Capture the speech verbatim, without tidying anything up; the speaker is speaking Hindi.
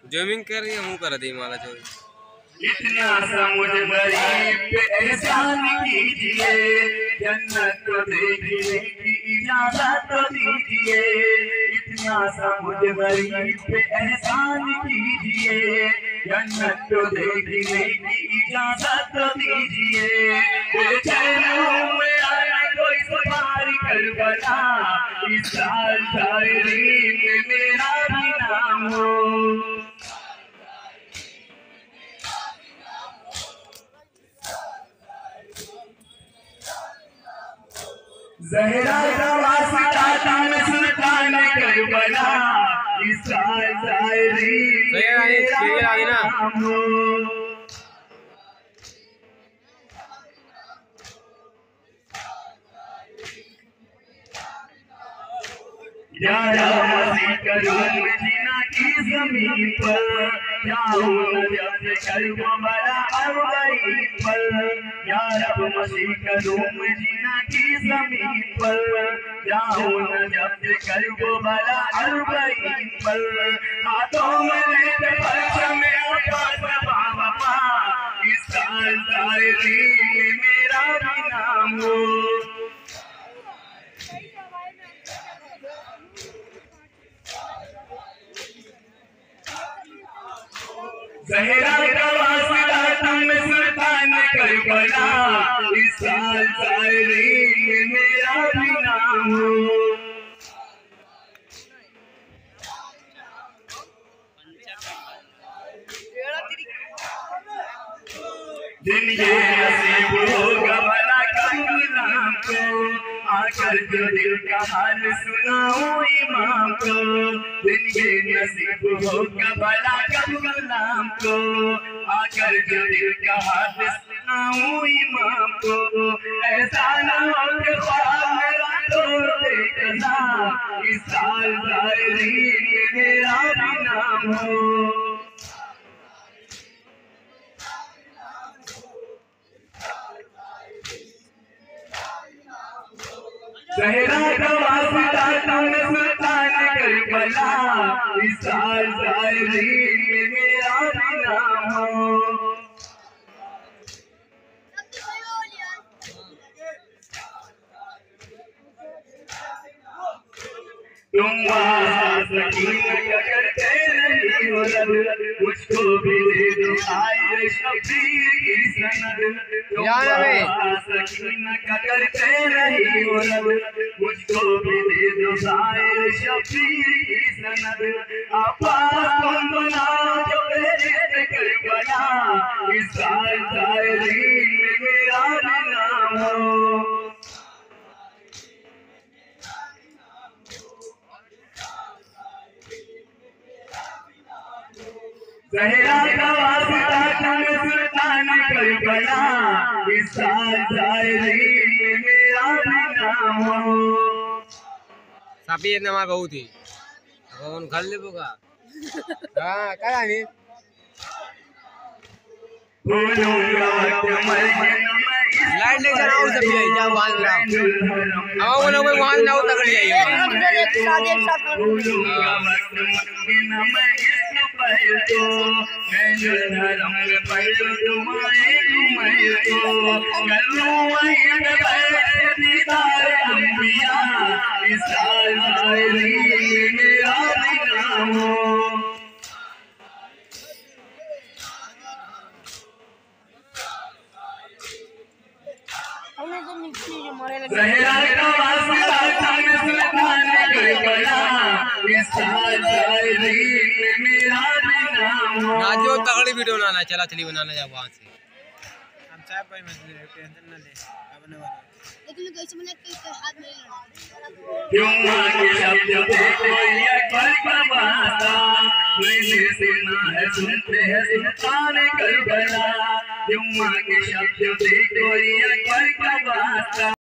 जमीन कर रही है मुँह कर दी माला जो इतना समझ गरीब पे एहसान कीजिए, जन्नत को देखने की इजाजत तो दीजिए। इतना समझ गरीब पे एहसान कीजिए, जन्नत को देखने की इजाजत तो दीजिए। बेचैन में आया कोई सफारी करबला, इस साल शायरी में मेरा भी नाम हो। ज़हरा का वास्ता में सुल्तान करबला, इस साल शायरी मेरा नाम हो। यारा मसीह करूं मदीना की ज़मीन पर, जाऊं न जब करबला और गरीब पर। या रब मसीह करूं मदीना की ज़मीन पर, जाऊं न जब करबला और गरीब पर। हाथों में लेके परचम बाबा, इस साल शायरी में मेरा भी नाम हो। ज़हरा का वास्ता में सुल्तान करबला, इस साल शायरी में मेरा भी नाम हो। दिन ये नसीब होगा भला कब गुलाम को, आकर जो दिल का हाल सुनाऊं इमाम को। दिन ये नसीब होगा भला कब गुलाम को, आकर जो दिल का हाल सुनाऊं इमाम को। ऐसा ना हो कि ख्वाब मेरा तोड़ दे कदा, इस साल शायरी में मेरा भी नाम हो। ज़हरा का वास्ता में सुल्तान करबला, इस साल शायरी में मेरा भी नाम हो। तुम सकीना क्या करते नहीं हो रब, मुझको भी दे दो आए शबीर की सनद। तुम सकीना क्या करते नहीं हो रब, मुझको भी दे दो आए शबीर की सनद। आपा तुम बनाओ जो मेरे करबला, इस साल शायरी में मेरा भी नाम हो। ज़हरा का वास्ता में सुल्तान करबला, इस साल शायरी में मेरा भी नाम हो। सापी नमा बहुत ही कौन घर ले बोगा हां करा नहीं बोलूंगा वक्त मर के लाइट ले जरा और सब यही जा बांध रहा अब वो लोग वहां ना उतर जाइए। बोलूंगा वक्त मर के न मैं इश्क पर तो, मैं जो धर्म पर तुम्हारे तुम्हें तो। करूं वही के दीदार अंबिया, इस साल शायरी में मेरा भी नाम हो। ज़हरा का वास्ता में सुल्तान करबला, इस साल शायरी में मेरा भी नाम हो। ना जो तगड़ी वीडियो बनाना चला चली बनाना जा वहां से हम चाय पाई मत ले टेंशन ना ले अपने वाला लेकिन कैसे मैंने के हाथ में लड़ा क्यों आगे शब्द देखो ये कर का वास्ता, मैंने सुना है सुनते हैं सुल्तान करबला। क्यों आगे शब्द देखो ये कर का वास्ता।